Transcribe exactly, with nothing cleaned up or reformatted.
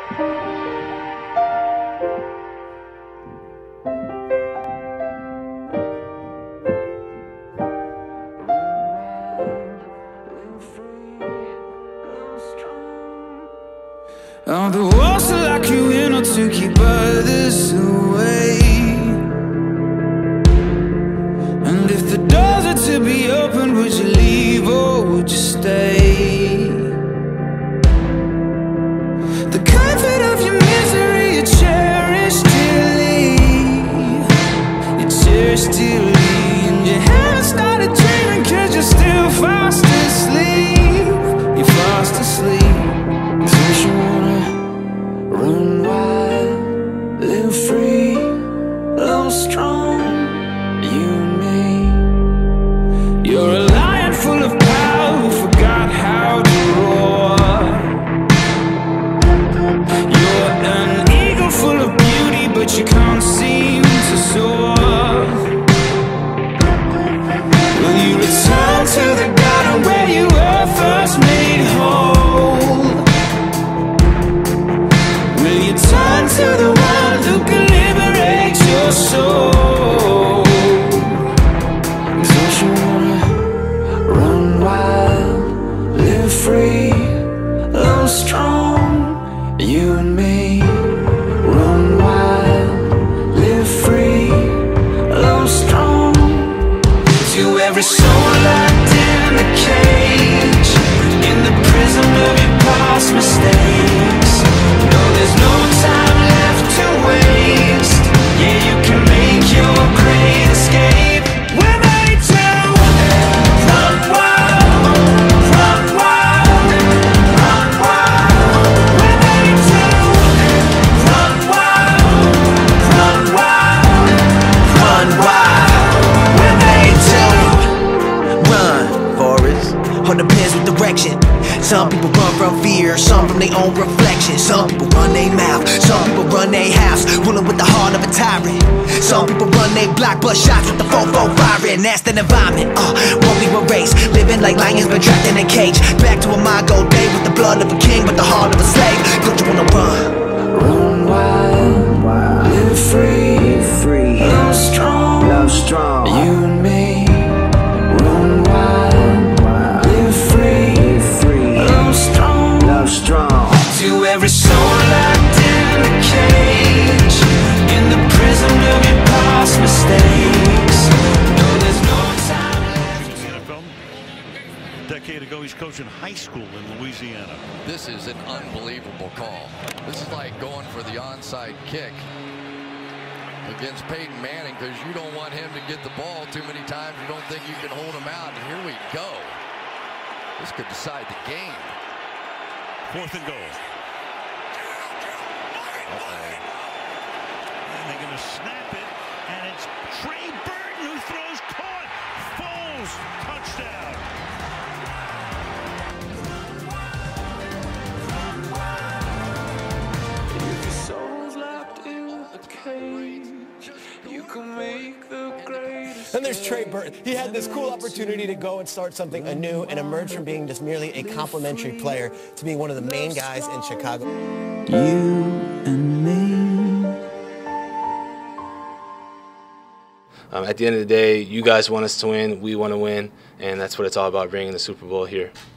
All the walls to lock you in or to keep others away. And if the doors are to be opened, would you leave or would you stay? The comfort of your misery you cherish dearly, you cherish dearly. And you haven't started dreaming cause you're still fast asleep. You're fast asleep. Don't you wanna run wild, live free, love strong, you and me? You're a lion full of power who forgot how to roar. You're an eagle full of beauty, but you can't seem to soar. Will you return to the garden where you were first made whole? Turn to the one who can liberate your soul. Don't you wanna run wild, live free, love strong, you and me? Run wild, live free, love strong. To every soul locked in the cage, in the prison of your past mistakes. No, there's no time left to waste. Yeah, you can make your great escape. We're made to run wild, run wild, run wild. We're made to run wild, run wild, run wild. We're made to run, Forrest. Hold the pins with direction. Some people run from fear, some from their own reflection. Some people run their mouth, some people run their house, ruling with the heart of a tyrant. Some people run their block, blood shots with the four four firing. That's the environment, uh, won't be erased. Living like lions but trapped in a cage. Back to a Mago day with the blood of a king but the heart of a slave. Don't you wanna run? run wild, wild. Live free, live free, love strong, love strong, you and me. Run wild, wild. Live free, live free, love strong, love strong. To every soul locked in the cage, in the prison of your past mistakes. No, there's no time left. In the N F L. A decade ago, he's coaching high school in Louisiana. This is an unbelievable call. This is like going for the onside kick against Peyton Manning because you don't want him to get the ball too many times. You don't think you can hold him out. And here we go. This could decide the game. Fourth and goal. Uh-oh. And they're going to snap it, and it's Trey Burton who throws, caught. Foles, touchdown. If your soul's locked in a cage, you can make the greatest. Then there's Trey Burton. He had this cool opportunity to go and start something anew and emerge from being just merely a complimentary player to being one of the main guys in Chicago. You and me. Um, at the end of the day, you guys want us to win, we want to win, and that's what it's all about, bringing the Super Bowl here.